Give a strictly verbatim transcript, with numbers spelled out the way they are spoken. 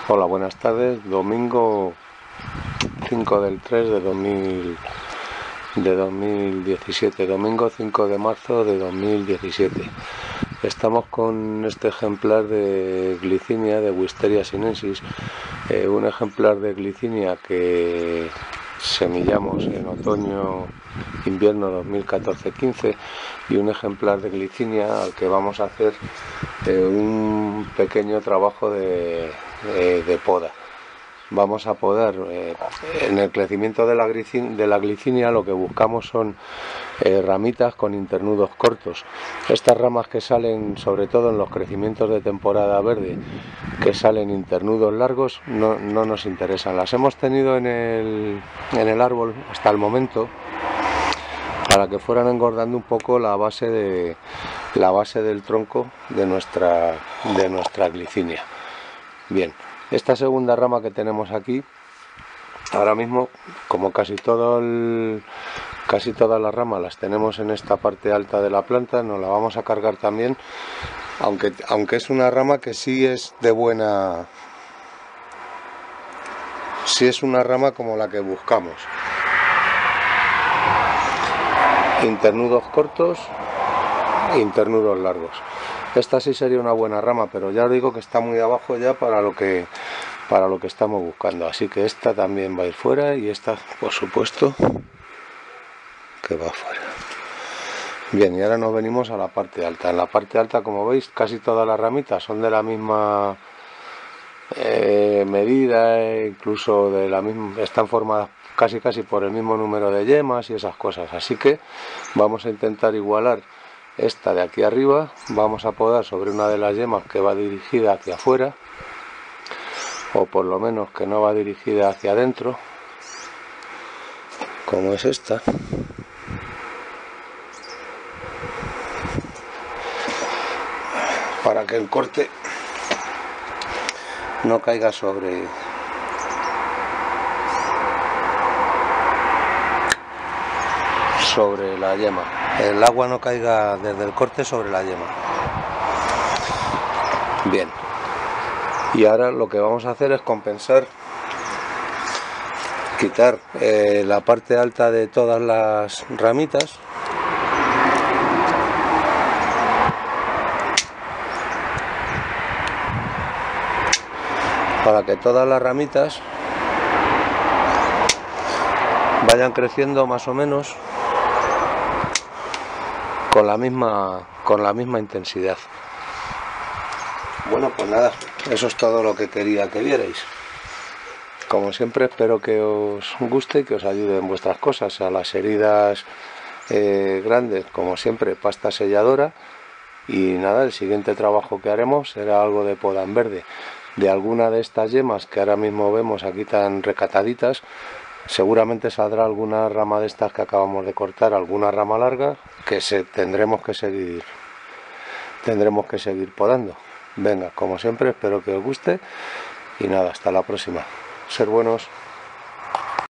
Hola, buenas tardes. Domingo cinco del tres de dos mil de dos mil diecisiete, domingo cinco de marzo de dos mil diecisiete. Estamos con este ejemplar de Glicinia, de Wisteria sinensis, eh, un ejemplar de Glicinia que semillamos en otoño invierno dos mil catorce quince, y un ejemplar de Glicinia al que vamos a hacer eh, un pequeño trabajo de, de, de poda. Vamos a podar eh, en el crecimiento de la, de la glicinia. Lo que buscamos son eh, ramitas con internudos cortos. Estas ramas que salen, sobre todo en los crecimientos de temporada verde, que salen internudos largos, no, no nos interesan. Las hemos tenido en el, en el árbol hasta el momento para que fueran engordando un poco la base de la base del tronco de nuestra de nuestra glicinia. Bien, esta segunda rama que tenemos aquí, ahora mismo, como casi todo el, casi todas las ramas las tenemos en esta parte alta de la planta, nos la vamos a cargar también, aunque aunque es una rama que sí es de buena, sí es una rama como la que buscamos. Internudos cortos, internudos largos. Esta sí sería una buena rama, pero ya os digo que está muy abajo ya para lo que para lo que estamos buscando. Así que esta también va a ir fuera, y esta, por supuesto, que va fuera. Bien, y ahora nos venimos a la parte alta. En la parte alta, como veis, casi todas las ramitas son de la misma eh, medida, e incluso de la misma, están formadas casi casi por el mismo número de yemas y esas cosas. Así que vamos a intentar igualar esta de aquí arriba. Vamos a podar sobre una de las yemas que va dirigida hacia afuera, o por lo menos que no va dirigida hacia adentro, como es esta. Para que el corte no caiga sobre sobre la yema, el agua no caiga desde el corte sobre la yema. Bien, y ahora lo que vamos a hacer es compensar, quitar eh, la parte alta de todas las ramitas, para que todas las ramitas vayan creciendo más o menos con la misma con la misma intensidad. Bueno, pues nada, eso es todo lo que quería que vierais. Como siempre, espero que os guste y que os ayude en vuestras cosas. A las heridas eh, grandes, como siempre, pasta selladora. Y nada, el siguiente trabajo que haremos será algo de poda en verde de alguna de estas yemas que ahora mismo vemos aquí tan recataditas. Seguramente saldrá alguna rama de estas que acabamos de cortar, alguna rama larga que se tendremos que seguir tendremos que seguir podando. Venga, como siempre, espero que os guste y nada, hasta la próxima. Ser buenos.